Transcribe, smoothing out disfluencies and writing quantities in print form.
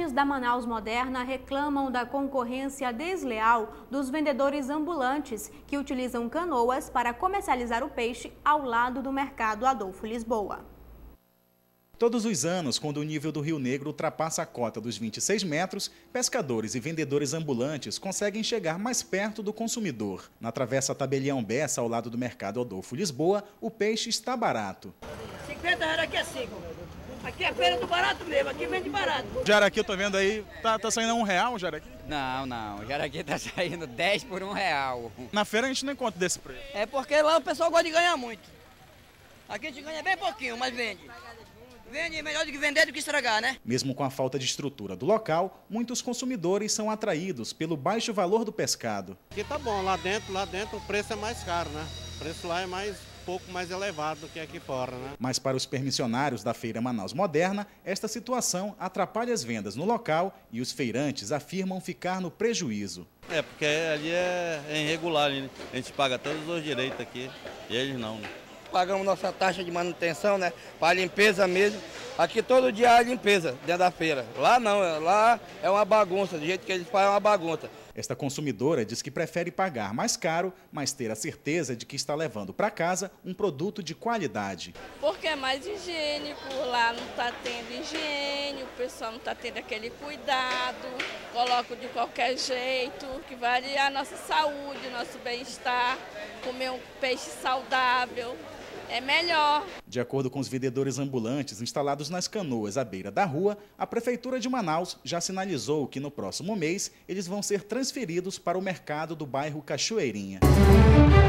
Restaurantes da Manaus Moderna reclamam da concorrência desleal dos vendedores ambulantes que utilizam canoas para comercializar o peixe ao lado do mercado Adolfo Lisboa. Todos os anos, quando o nível do Rio Negro ultrapassa a cota dos 26 metros, pescadores e vendedores ambulantes conseguem chegar mais perto do consumidor. Na Travessa Tabelião Bessa, ao lado do mercado Adolfo Lisboa, o peixe está barato. 50 reais aqui é 5. Aqui é feira do barato mesmo, aqui vende barato. Jaraqui, eu tô vendo aí, tá saindo R$1 o jaraqui? Não, jaraqui tá saindo 10 por R$1. Na feira a gente não encontra desse preço. É porque lá o pessoal gosta de ganhar muito. Aqui a gente ganha bem pouquinho, mas vende. Vende melhor do que vender do que estragar, né? Mesmo com a falta de estrutura do local, muitos consumidores são atraídos pelo baixo valor do pescado. Aqui tá bom, lá dentro o preço é mais caro, né? O preço lá é um pouco mais elevado do que aqui fora, né? Mas para os permissionários da Feira Manaus Moderna, esta situação atrapalha as vendas no local e os feirantes afirmam ficar no prejuízo. É, porque ali é irregular, né? A gente paga todos os direitos aqui e eles não, né? Pagamos nossa taxa de manutenção, né? Para limpeza mesmo. Aqui todo dia há limpeza dentro da feira. Lá não, lá é uma bagunça, do jeito que eles fazem é uma bagunça. Esta consumidora diz que prefere pagar mais caro, mas ter a certeza de que está levando para casa um produto de qualidade. Porque é mais higiênico, lá não está tendo higiene, o pessoal não está tendo aquele cuidado, coloca de qualquer jeito, que vale a nossa saúde, o nosso bem-estar, comer um peixe saudável. É melhor. De acordo com os vendedores ambulantes instalados nas canoas à beira da rua, a Prefeitura de Manaus já sinalizou que no próximo mês eles vão ser transferidos para o mercado do bairro Cachoeirinha.